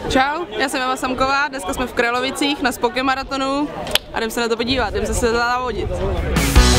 Čau, já jsem Eva Samková, dneska jsme v Kralovicích na Spoke maratonu a jdem se na to podívat, jdem se závodit.